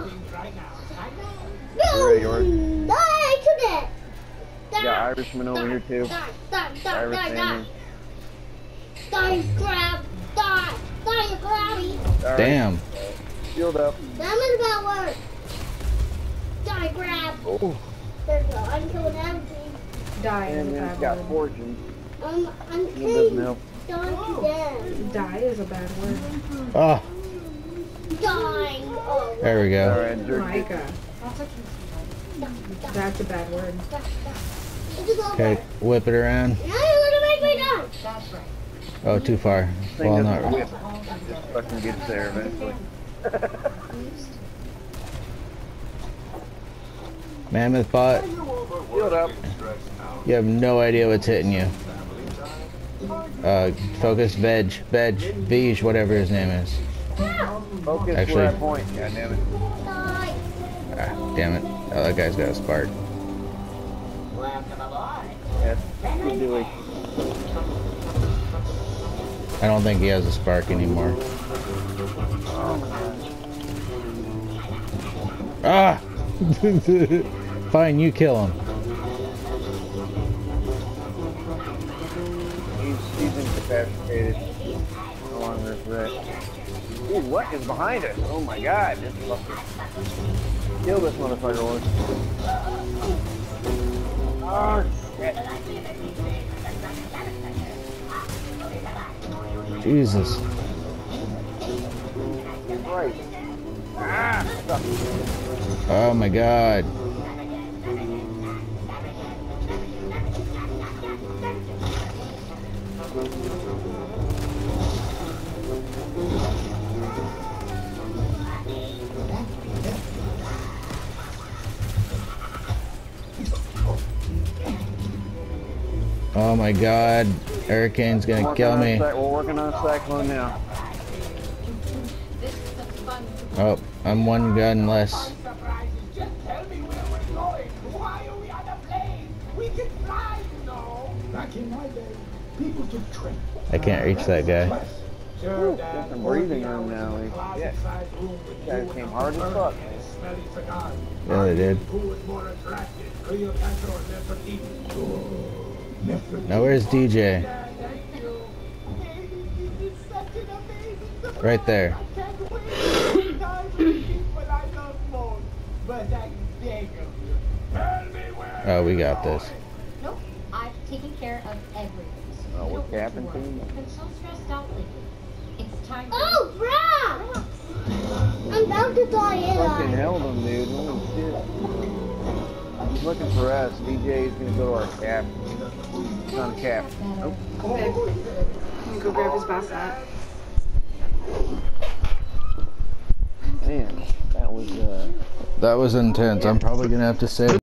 No! Yours? Die to that! You got Irishman over here too. Die, crab! Die, you crabby! Right. Damn. Shield up. That was about work. Die, crab! Oh. There you go, I'm killing everything. Die is And a then bad it's got word. fortune. I'm It doesn't killing help. die to death. Die is a bad word. Oh, Die! Oh, there we go. Alright, jerk it. Micah. That's a bad word. It's over. Okay, whip it around. Now you're gonna make me die! Oh, too far. Thing Well, doesn't not. whip. It just fucking gets there eventually. Mammoth bot, Shield up. you have no idea what's hitting you. Focus, veg, whatever his name is. Focus Actually- where I point. God damn it. Die! Ah, damn it. Oh, that guy's got a spark. Yes. Good Dewey. I don't think he has a spark anymore. Ah! Fine, you kill him. He's incapacitated. No longer a threat. Ooh, what is behind us? Oh my god. This fucker. Kill this motherfucker, Lord. Oh, shit. Jesus. Right. Ah, stuck. Oh my god. Oh my god. Hurricane's gonna kill me. We're working on a cyclone now. Oh, I'm one gun less. I can't reach that guy. Ooh, there's some breathing room now. Yeah. These guys came hard as fuck. Yeah, they did. Now where's DJ? Right there. Oh, we got this. Nope, I've taken care of everything. Oh, we're capping too. I'm so stressed out lately. It's time for Oh, crap! I'm about to die Fucking in. held him, dude. Holy shit. He's looking for us. DJ is gonna go to our cap. He's on cap. Nope. Okay. You can go grab his bassinet. Man, that was That was intense. I'm probably gonna have to save